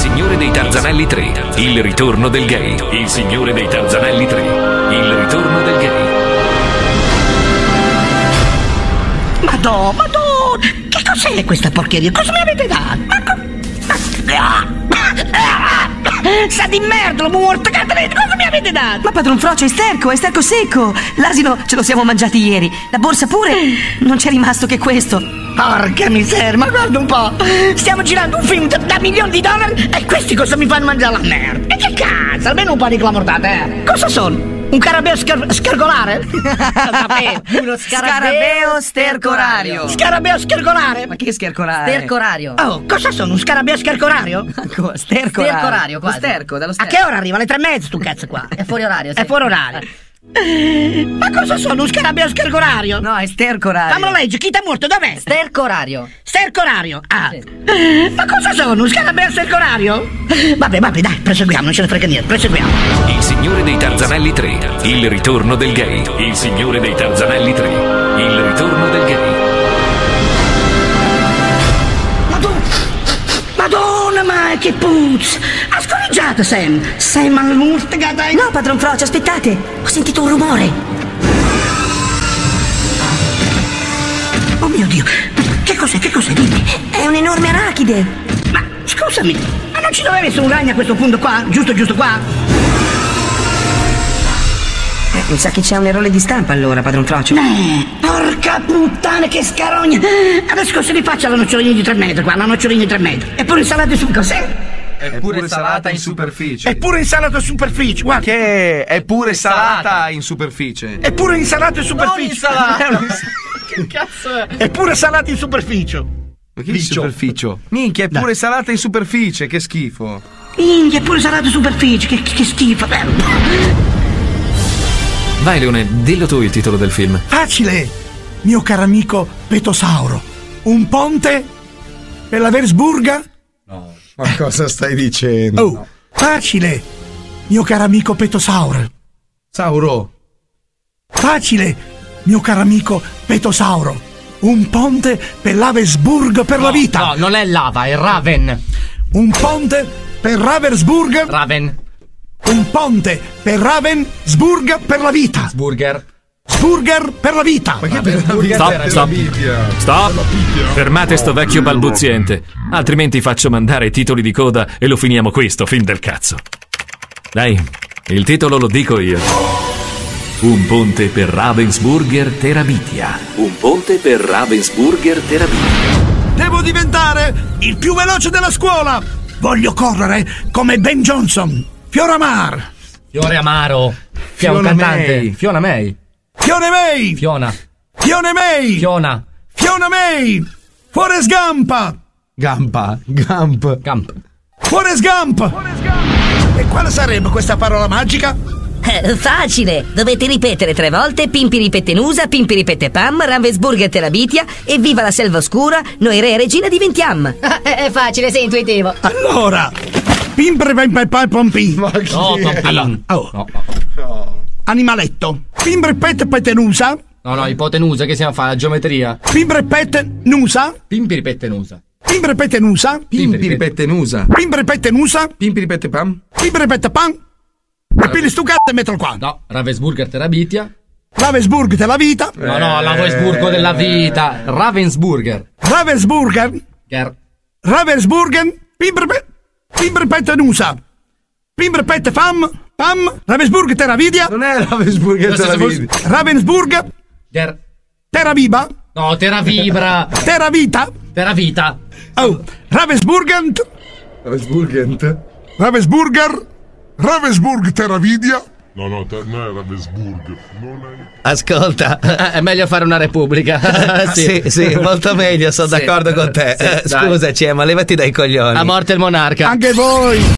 Signore dei Tarzanelli 3, il ritorno del gay. Il Signore dei Tarzanelli 3, il ritorno del gay. Madonna, che cos'è questa porcheria? Cosa mi avete dato? Sa di merda, lo morto, cosa mi avete dato? Ma padron Frocio, è sterco secco. L'asino ce lo siamo mangiati ieri. La borsa pure. Non c'è rimasto che questo. Porca miseria, ma guarda un po'. Stiamo girando un film da milioni di dollari e questi cosa mi fanno mangiare la merda? E che cazzo, almeno un po' di clamortate, Cosa sono? Un scarabeo schergolare? Uno scarabeo stercorario. Scarabeo schergolare? Ma che schercolare? Stercorario. Oh, cosa sono? Un scarabeo schercorario? Stercorario, qua. dallo A sterco. che ora arriva? Alle 3:30 tu cazzo qua. È fuori orario, sì. È fuori orario. Ma cosa sono? Un scarabeo schergorario? No, è stercorario. Fammelo leggere, chi t'ha morto? Dov'è? Stercorario. Stercorario. Ah. Sì. Ma cosa sono? Un scarabeo stercorario? Vabbè, dai, proseguiamo, non ce ne frega niente, proseguiamo. Il Signore dei Tarzanelli 3, il ritorno del gay. Il Signore dei Tarzanelli 3, il ritorno del gay. Madonna, ma che puzza! Ha scorreggiato, Sam! Sei malmurtagata! No, padron Frocio, aspettate. Ho sentito un rumore. Oh mio Dio! Che cos'è? Dimmi! È un'enorme arachide. Ma scusami, ma non ci doveva essere un ragno a questo punto qua? Giusto qua? Mi sa che c'è un errore di stampa allora, padron Frocio. Porca puttana, che scarogna! Adesso cosa li faccio alla nocciolina di 3 metri qua? La nocciolina di 3 metri. Eppure insalata su cos'è? È pure salata in superficie. Eppure insalata in superficie, guarda! Che è pure salata in superficie. Eppure insalata in superficie! Che cazzo è? Eppure salata in superficie! Ma che superficie? Minchia, è pure salata in superficie, che schifo. Minchia, eppure salata in superficie, che schifo! Vai Leone, dillo tu il titolo del film. Facile, mio caro amico Petosauro. Un ponte per la Versburga? No, ma cosa stai dicendo? Oh, facile, mio caro amico Petosauro. Sauro. Facile, mio caro amico Petosauro. Un ponte per l'Avesburg per la vita. No, non è lava, è Raven. Un ponte per Ravensburg. Raven. Un ponte per Ravensburg per la vita. Burger. Burger per la vita. Ma che per la vita? Stop. Fermate sto vecchio balbuziente, altrimenti faccio mandare i titoli di coda e lo finiamo qui sto film del cazzo. Dai, il titolo lo dico io. Un ponte per Ravensburger Terabitia. Un ponte per Ravensburger Terabitia. Devo diventare il più veloce della scuola. Voglio correre come Ben Johnson. Fioramar. Fiore Amaro. Che è un Fiona cantante. May. Fiona May. Fione May. Fiona. Fione May. Fiona. Fiona May. Forrest Gump. Camp. Forrest Gump. E quale sarebbe questa parola magica? Facile! Dovete ripetere 3 volte Pimpiripettenusa, Pimpiripette-Pam, Ravensburger Terabitia e viva la selva oscura, noi re e regina diventiam! È facile, sei intuitivo. Allora, Pimprepempepompì. No, Pampin. Oh. Animaletto. Pimprepettenusa. No, ipotenusa, che stiamo a fare? La geometria. Pimprepettenusa. Pimpiripettenusa. Pimprepettenusa. Pimpiripettenusa. Pimprepettenusa. Pimpiripettepam. Pimprepettepam. E pili stu cazzo e mettilo qua. No, Ravensburger Terabitia. Ravensburg della vita. No, Ravensburgo della vita. Ravensburger. Ravensburger. Ravensburgen. Pimprepettenusa. Pimprepettefam. Pam. Ravensburg Teravidia. Non è Ravensburger Teravidia. Ravensburg. Teraviba. No, Teravibra. Teravita. Teravita. Oh, Ravensburgen. Ravensburger. Ravensburg Teravidia. No, non è Ravensburg. Ascolta, è meglio fare una repubblica. Sì, molto meglio, sono d'accordo con te. Sì, Scusaci, ma levati dai coglioni. A morte il monarca. Anche voi.